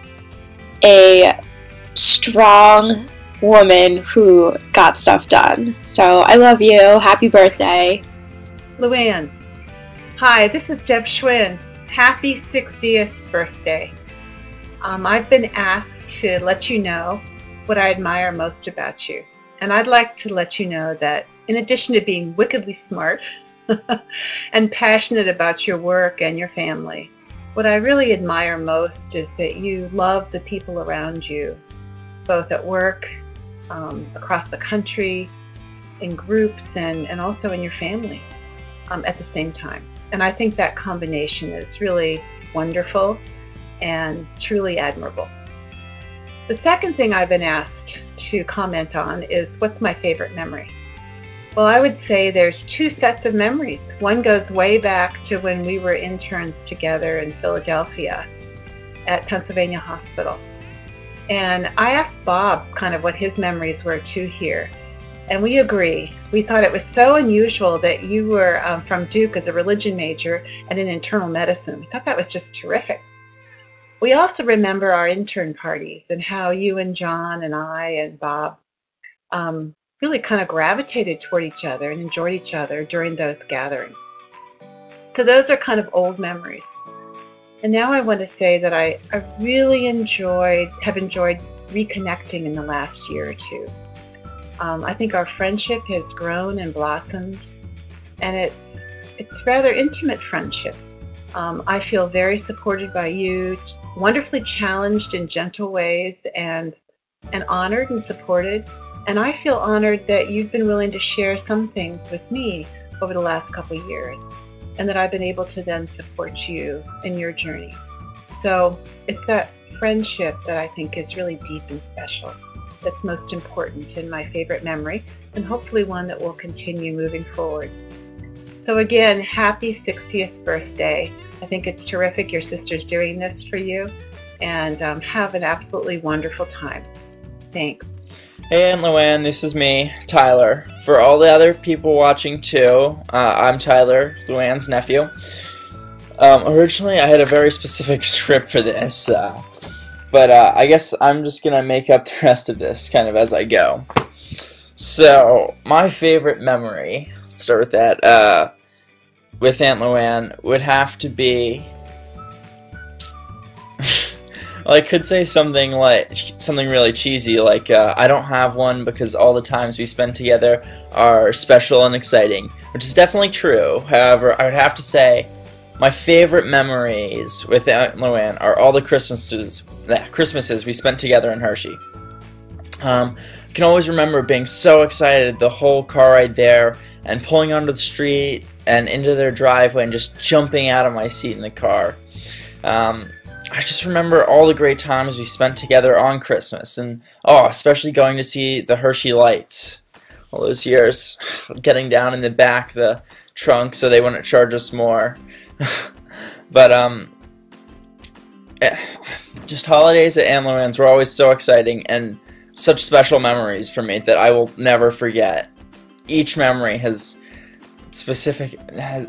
a strong woman who got stuff done. So I love you. Happy birthday. Luanne. Hi, this is Deb Schwinn. Happy sixtieth birthday. Um, I've been asked to let you know what I admire most about you. And I'd like to let you know that in addition to being wickedly smart and passionate about your work and your family, what I really admire most is that you love the people around you, both at work, Um, across the country, in groups, and, and also in your family um, at the same time. And I think that combination is really wonderful and truly admirable. The second thing I've been asked to comment on is what's my favorite memory? Well, I would say there's two sets of memories. One goes way back to when we were interns together in Philadelphia at Pennsylvania Hospital. And I asked Bob kind of what his memories were too here. And we agree. We thought it was so unusual that you were um, from Duke as a religion major and in internal medicine. We thought that was just terrific. We also remember our intern parties and how you and John and I and Bob um, really kind of gravitated toward each other and enjoyed each other during those gatherings. So those are kind of old memories. And now I want to say that I, I really enjoyed, have enjoyed reconnecting in the last year or two. Um, I think our friendship has grown and blossomed, and it, it's rather intimate friendship. Um, I feel very supported by you, wonderfully challenged in gentle ways, and and honored and supported. And I feel honored that you've been willing to share some things with me over the last couple of years, and that I've been able to then support you in your journey. So it's that friendship that I think is really deep and special, that's most important in my favorite memory, and hopefully one that will continue moving forward. So again, happy sixtieth birthday. I think it's terrific your sister's doing this for you, and um, have an absolutely wonderful time. Thanks. Hey Aunt Luanne, this is me, Tyler. For all the other people watching too, uh, I'm Tyler, Luanne's nephew. Um, originally I had a very specific script for this, uh, but uh, I guess I'm just gonna make up the rest of this kind of as I go. So, my favorite memory, let's start with that, uh, with Aunt Luanne would have to be, well, I could say something like, something really cheesy, like, uh, I don't have one because all the times we spend together are special and exciting, which is definitely true. However, I would have to say, my favorite memories with Aunt Luanne are all the Christmases, yeah, Christmases we spent together in Hershey. Um, I can always remember being so excited the whole car ride there, and pulling onto the street and into their driveway and just jumping out of my seat in the car. Um, I just remember all the great times we spent together on Christmas, and oh, especially going to see the Hershey lights. All those years, getting down in the back of the trunk so they wouldn't charge us more. But um, just holidays at Aunt Luanne's were always so exciting and such special memories for me that I will never forget. Each memory has specific. Has,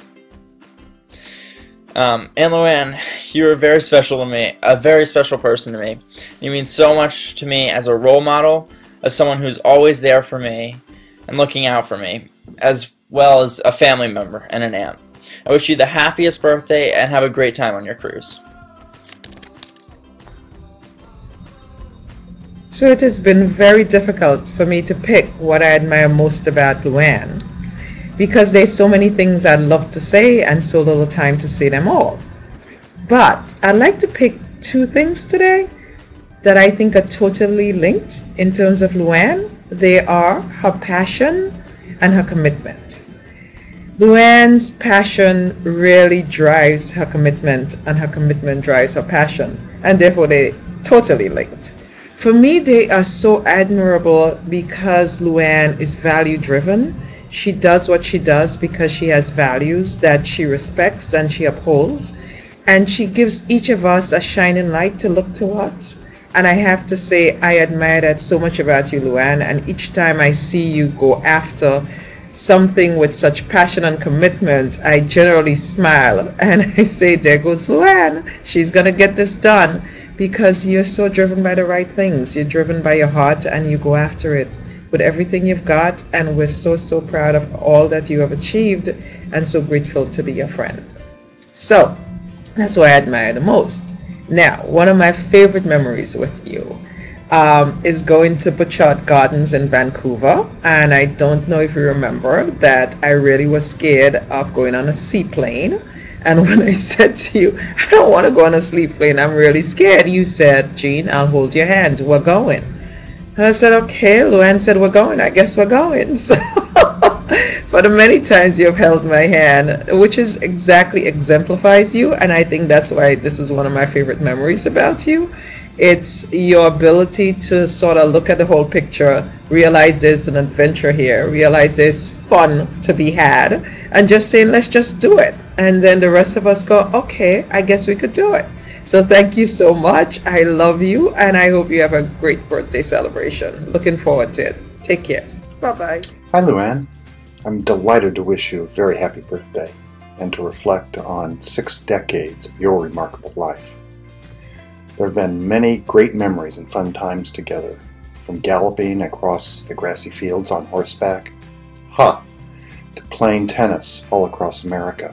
Um, Aunt Luanne, you're very special to me, a very special person to me. You mean so much to me as a role model, as someone who's always there for me and looking out for me, as well as a family member and an aunt. I wish you the happiest birthday and have a great time on your cruise. So it has been very difficult for me to pick what I admire most about Luanne, because there's so many things I'd love to say and so little time to say them all. But I'd like to pick two things today that I think are totally linked in terms of Luanne. They are her passion and her commitment. Luanne's passion really drives her commitment, and her commitment drives her passion, and therefore they're totally linked. For me, they are so admirable because Luanne is value driven. She does what she does because she has values that she respects and she upholds, and she gives each of us a shining light to look towards. And I have to say, I admire that so much about you, Luanne, and each time I see you go after something with such passion and commitment, I generally smile and I say, there goes Luanne, she's gonna get this done, because you're so driven by the right things. You're driven by your heart and you go after it with everything you've got, and we're so so proud of all that you have achieved and so grateful to be your friend. So that's what I admire the most. Now, one of my favorite memories with you um, is going to Butchart Gardens in Vancouver, and I don't know if you remember that I really was scared of going on a seaplane, and when I said to you, I don't want to go on a seaplane, I'm really scared, you said, Jean, I'll hold your hand, we're going. And I said, okay. Luanne said, we're going. I guess we're going. So for the many times you've held my hand, which is exactly exemplifies you, and I think that's why this is one of my favorite memories about you. It's your ability to sort of look at the whole picture, realize there's an adventure here, realize there's fun to be had, and just saying, let's just do it. And then the rest of us go, okay, I guess we could do it. So thank you so much. I love you, and I hope you have a great birthday celebration. Looking forward to it. Take care. Bye-bye. Hi, Luanne. I'm delighted to wish you a very happy birthday and to reflect on six decades of your remarkable life. There have been many great memories and fun times together, from galloping across the grassy fields on horseback, ha, to playing tennis all across America.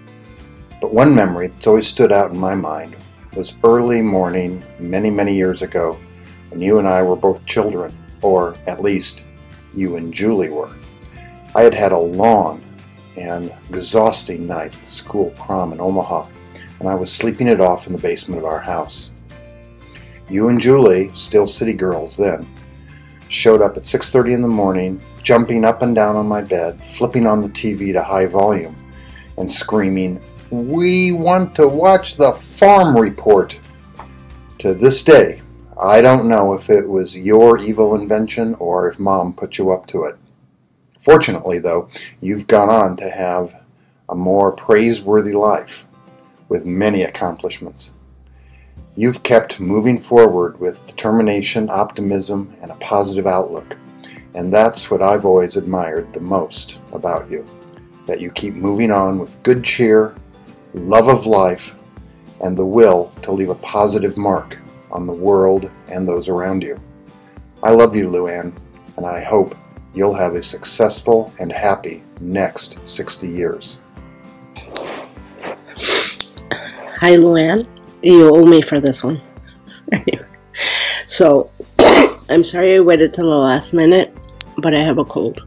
But one memory that's always stood out in my mind was early morning many, many years ago when you and I were both children, or at least you and Julie were. I had had a long, and exhausting night at the school prom in Omaha, and I was sleeping it off in the basement of our house. You and Julie, still city girls then, showed up at six thirty in the morning, jumping up and down on my bed, flipping on the T V to high volume, and screaming, "We want to watch the Farm Report!" To this day, I don't know if it was your evil invention or if Mom put you up to it. Fortunately, though, you've gone on to have a more praiseworthy life with many accomplishments. You've kept moving forward with determination, optimism, and a positive outlook, and that's what I've always admired the most about you, that you keep moving on with good cheer, love of life, and the will to leave a positive mark on the world and those around you. I love you, Luanne, and I hope you'll have a successful and happy next sixty years. Hi, Luanne. You owe me for this one. So, I'm sorry I waited till the last minute, but I have a cold.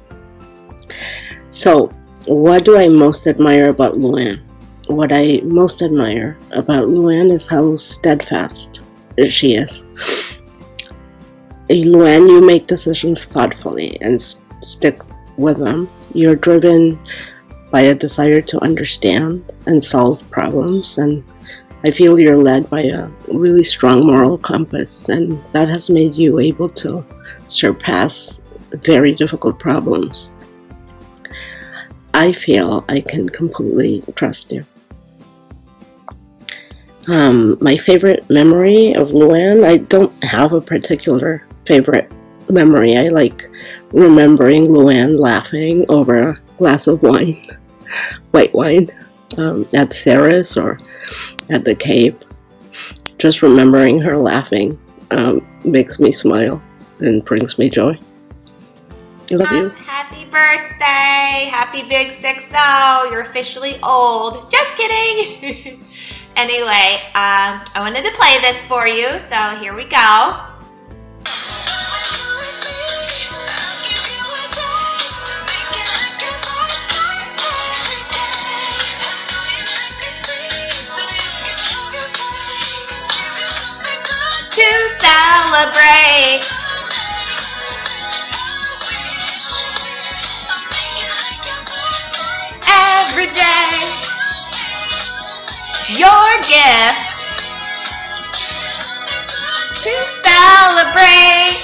So, what do I most admire about Luanne? What I most admire about Luanne is how steadfast she is. Luanne, you make decisions thoughtfully and s- stick with them. You're driven by a desire to understand and solve problems, and I feel you're led by a really strong moral compass, and that has made you able to surpass very difficult problems. I feel I can completely trust you. Um, my favorite memory of Luanne, I don't have a particular favorite memory. I like remembering Luanne laughing over a glass of wine, white wine, um, at Sarah's or at the Cape. Just remembering her laughing um, makes me smile and brings me joy. I love you. Um, happy birthday! Happy Big six oh! You're officially old. Just kidding! Anyway, um, I wanted to play this for you, so here we go. To celebrate. Every day. Your gift to celebrate.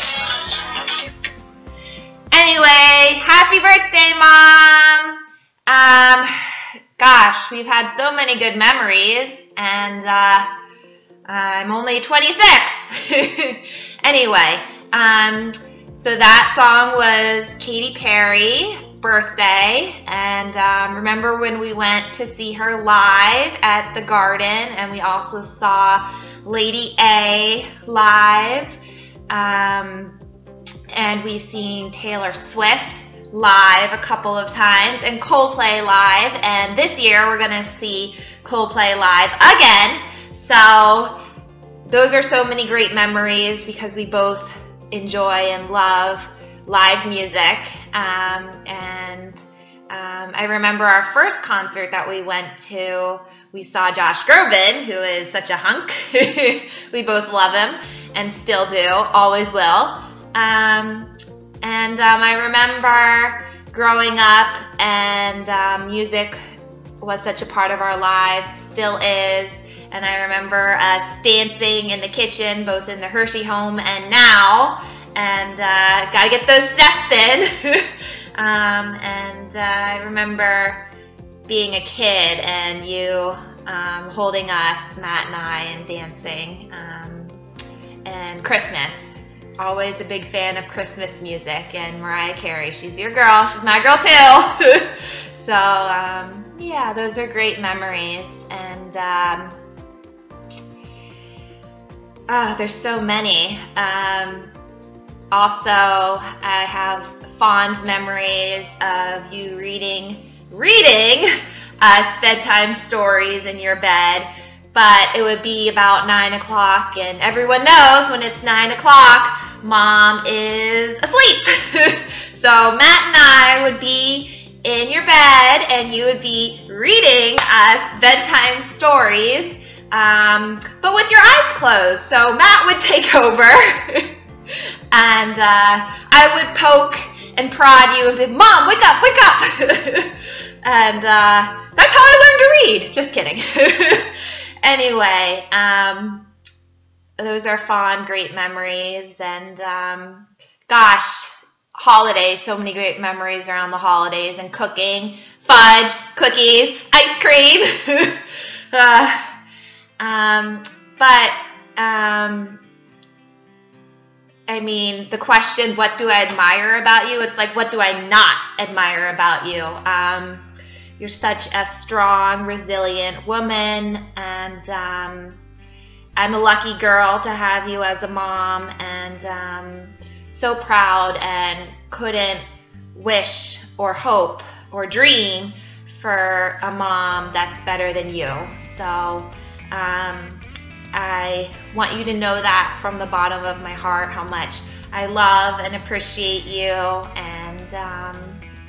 Anyway, happy birthday, Mom. Um, gosh, we've had so many good memories, and uh, I'm only twenty-six. Anyway, um, so that song was Katy Perry, Birthday, and um, remember when we went to see her live at the Garden, and we also saw Lady A live, um, and we've seen Taylor Swift live a couple of times, and Coldplay live, and this year we're gonna see Coldplay live again. So those are so many great memories because we both enjoy and love live music. Um, and um, I remember our first concert that we went to, we saw Josh Groban, who is such a hunk. We both love him and still do, always will. Um, and um, I remember growing up, and um, music was such a part of our lives, still is. And I remember us dancing in the kitchen, both in the Hershey home and now. And uh, gotta get those steps in. um, and uh, I remember being a kid and you um, holding us, Matt and I, and dancing. Um, and Christmas, always a big fan of Christmas music. And Mariah Carey, she's your girl, she's my girl too. So um, yeah, those are great memories. And um, oh, there's so many. Um, Also, I have fond memories of you reading, reading us bedtime stories in your bed, but it would be about nine o'clock, and everyone knows when it's nine o'clock, Mom is asleep. So Matt and I would be in your bed and you would be reading us bedtime stories, um, but with your eyes closed. So Matt would take over and uh, I would poke and prod you and be, Mom, wake up, wake up. And uh, that's how I learned to read. Just kidding. Anyway, um, those are fond, great memories. And um, gosh, holidays, so many great memories around the holidays and cooking, fudge, cookies, ice cream. uh, um, but, um, I mean, the question, what do I admire about you? It's like, what do I not admire about you? Um, you're such a strong, resilient woman, and um, I'm a lucky girl to have you as a mom, and um, so proud and couldn't wish or hope or dream for a mom that's better than you. So um, I want you to know that from the bottom of my heart, how much I love and appreciate you, and um,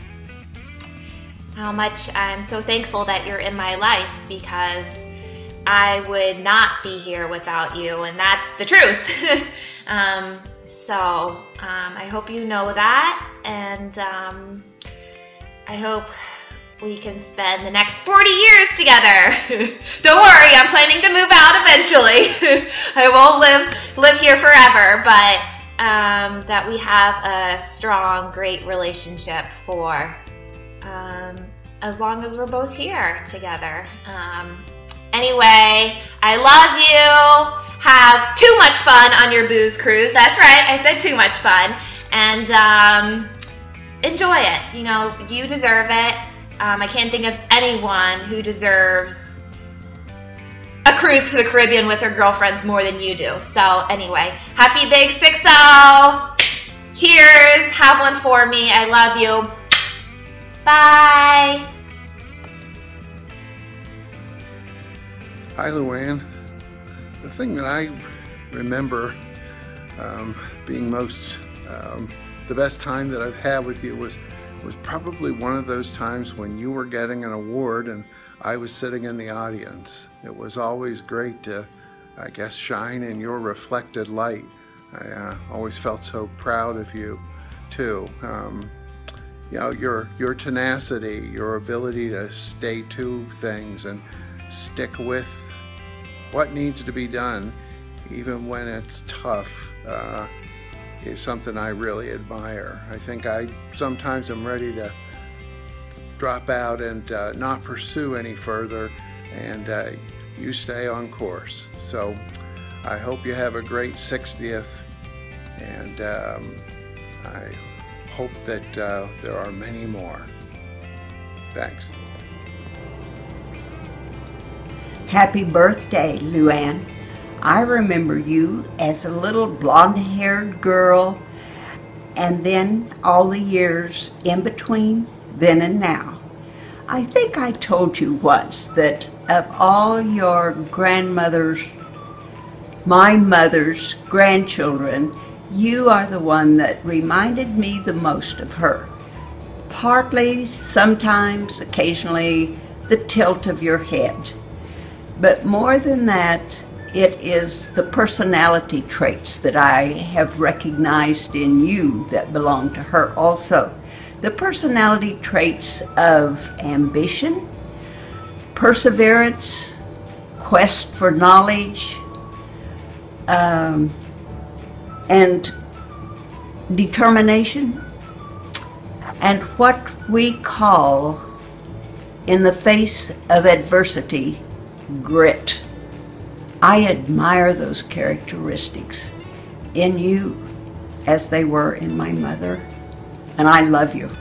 how much I'm so thankful that you're in my life, because I would not be here without you, and that's the truth. um, so um, I hope you know that, and um, I hope we can spend the next forty years together. Don't worry, I'm planning to move out eventually. I won't live live here forever, but um, that we have a strong, great relationship for um, as long as we're both here together. Um, anyway, I love you. Have too much fun on your booze cruise. That's right, I said too much fun. And um, enjoy it. You know, you deserve it. Um, I can't think of anyone who deserves a cruise to the Caribbean with her girlfriends more than you do. So anyway, happy Big six oh. Cheers. Have one for me. I love you. Bye. Hi, Luanne. The thing that I remember um, being most, um, the best time that I've had with you was was probably one of those times when you were getting an award and I was sitting in the audience. It was always great to, I guess, shine in your reflected light. I uh, always felt so proud of you, too. Um, you know, your, your tenacity, your ability to stay to things and stick with what needs to be done, even when it's tough, uh, is something I really admire. I think I sometimes am ready to drop out and uh, not pursue any further, and uh, you stay on course. So I hope you have a great sixtieth, and um, I hope that uh, there are many more. Thanks. Happy birthday, Luanne. I remember you as a little blonde-haired girl, and then all the years in between then and now. I think I told you once that of all your grandmother's, my mother's grandchildren, you are the one that reminded me the most of her. Partly, sometimes, occasionally, the tilt of your head. But more than that, it is the personality traits that I have recognized in you that belong to her also. The personality traits of ambition, perseverance, quest for knowledge, um, and determination, and what we call, in the face of adversity, grit. I admire those characteristics in you as they were in my mother, and I love you.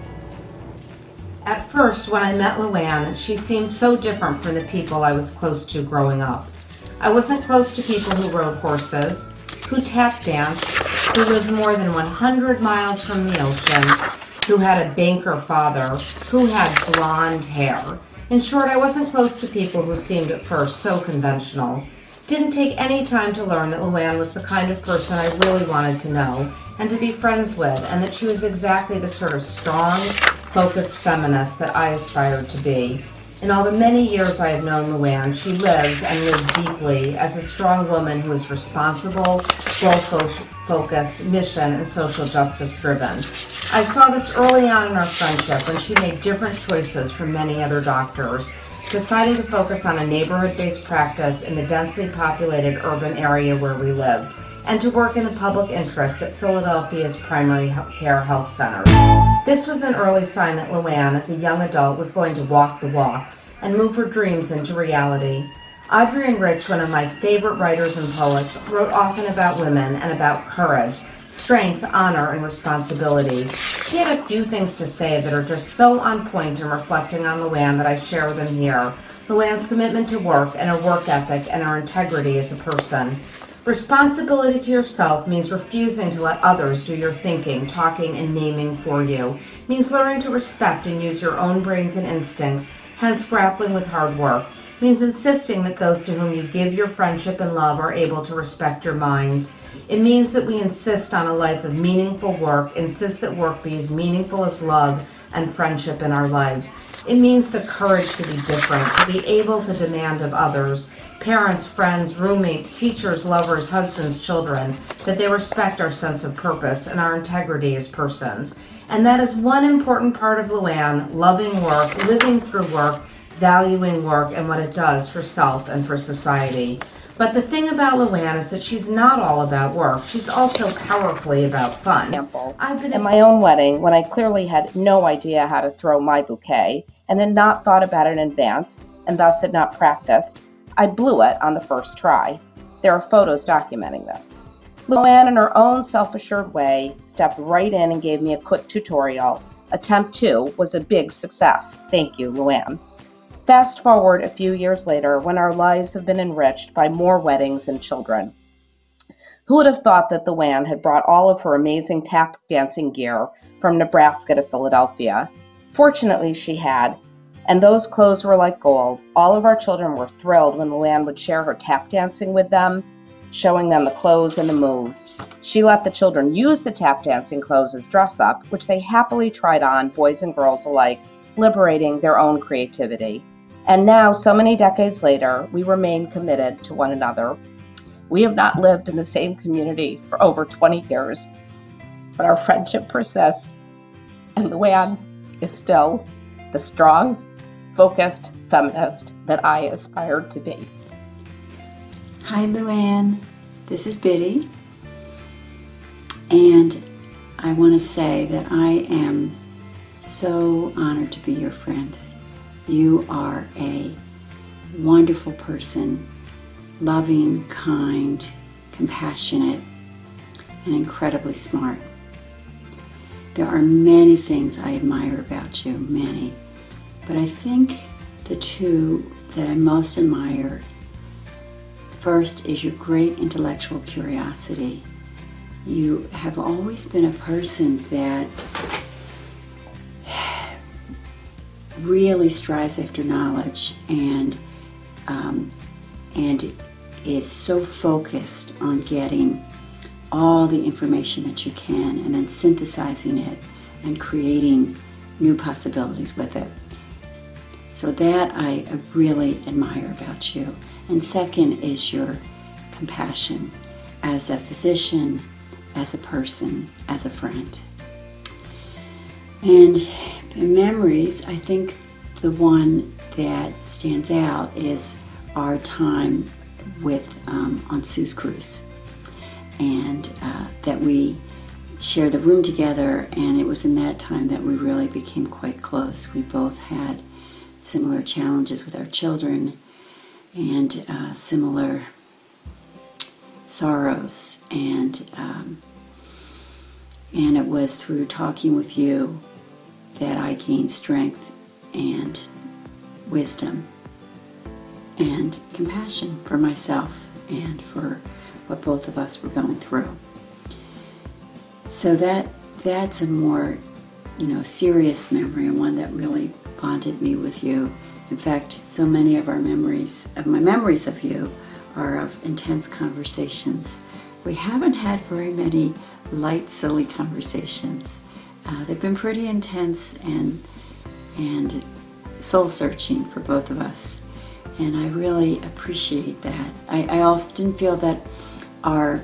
At first, when I met Luanne, she seemed so different from the people I was close to growing up. I wasn't close to people who rode horses, who tap danced, who lived more than one hundred miles from the ocean, who had a banker father, who had blonde hair. In short, I wasn't close to people who seemed at first so conventional. Didn't take any time to learn that Luanne was the kind of person I really wanted to know and to be friends with, and that she was exactly the sort of strong, focused feminist that I aspired to be. In all the many years I have known Luanne, she lives and lives deeply as a strong woman who is responsible, goal-focused, mission, and social justice driven. I saw this early on in our friendship when she made different choices from many other doctors, deciding to focus on a neighborhood-based practice in the densely populated urban area where we lived, and to work in the public interest at Philadelphia's primary care health centers. This was an early sign that Luanne, as a young adult, was going to walk the walk and move her dreams into reality. Adrienne Rich, one of my favorite writers and poets, wrote often about women and about courage, strength, honor, and responsibility. She had a few things to say that are just so on point in reflecting on Luanne that I share them here. Luanne's commitment to work and her work ethic and her integrity as a person. Responsibility to yourself means refusing to let others do your thinking, talking, and naming for you. It means learning to respect and use your own brains and instincts, hence grappling with hard work. It means insisting that those to whom you give your friendship and love are able to respect your minds. It means that we insist on a life of meaningful work, insist that work be as meaningful as love and friendship in our lives. It means the courage to be different, to be able to demand of others, parents, friends, roommates, teachers, lovers, husbands, children, that they respect our sense of purpose and our integrity as persons. And that is one important part of Luanne, loving work, living through work, valuing work and what it does for self and for society. But the thing about Luanne is that she's not all about work. She's also powerfully about fun. I've been at my own wedding when I clearly had no idea how to throw my bouquet and had not thought about it in advance and thus had not practiced. I blew it on the first try. There are photos documenting this. Luanne, in her own self-assured way, stepped right in and gave me a quick tutorial. Attempt two was a big success. Thank you, Luanne. Fast forward a few years later, when our lives have been enriched by more weddings and children. Who would have thought that Luanne had brought all of her amazing tap dancing gear from Nebraska to Philadelphia? Fortunately, she had, and those clothes were like gold. All of our children were thrilled when Luanne would share her tap dancing with them, showing them the clothes and the moves. She let the children use the tap dancing clothes as dress-up, which they happily tried on, boys and girls alike, liberating their own creativity. And now, so many decades later, we remain committed to one another. We have not lived in the same community for over twenty years, but our friendship persists, and Luanne is still the strong, focused feminist that I aspired to be. Hi, Luanne. This is Biddy, and I want to say that I am so honored to be your friend. You are a wonderful person, loving, kind, compassionate, and incredibly smart. There are many things I admire about you, many, but I think the two that I most admire first is your great intellectual curiosity. You have always been a person that really strives after knowledge and um, and is so focused on getting all the information that you can and then synthesizing it and creating new possibilities with it. So that I really admire about you. And second is your compassion as a physician, as a person, as a friend. And in memories, I think the one that stands out is our time with um, on Sue's cruise, and uh, that we shared the room together, and it was in that time that we really became quite close. We both had similar challenges with our children and uh, similar sorrows, and um, and it was through talking with you that I gained strength and wisdom and compassion for myself and for what both of us were going through. So that that's a more, you know, serious memory, and one that really bonded me with you. In fact, so many of our memories, of my memories of you, are of intense conversations. We haven't had very many light, silly conversations. Uh, they've been pretty intense and and soul-searching for both of us, and I really appreciate that. I, I often feel that our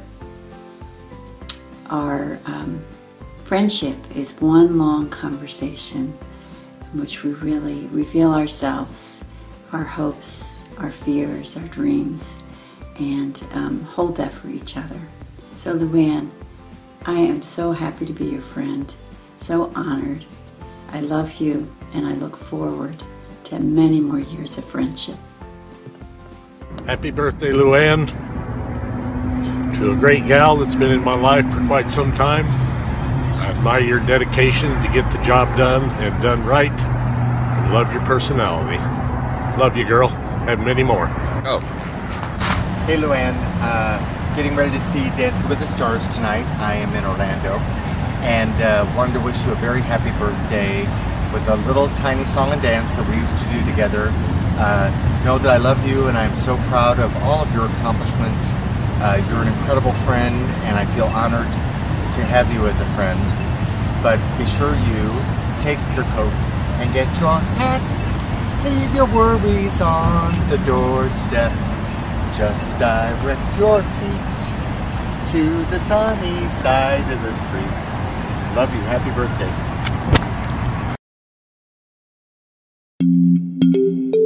our um, friendship is one long conversation in which we really reveal ourselves, our hopes, our fears, our dreams, and um, hold that for each other. So Luanne, I am so happy to be your friend, so honored. I love you, and I look forward to many more years of friendship. Happy birthday, Luanne, to a great gal that's been in my life for quite some time. I admire your dedication to get the job done and done right, and love your personality. Love you, girl. Have many more. Oh. Hey, Luanne. Uh, getting ready to see Dancing with the Stars tonight. I am in Orlando, and uh, wanted to wish you a very happy birthday with a little tiny song and dance that we used to do together. Uh, know that I love you, and I'm so proud of all of your accomplishments. Uh, you're an incredible friend, and I feel honored to have you as a friend. But be sure you take your coat and get your hat. Leave your worries on the doorstep. Just direct your feet to the sunny side of the street. Love you. Happy birthday.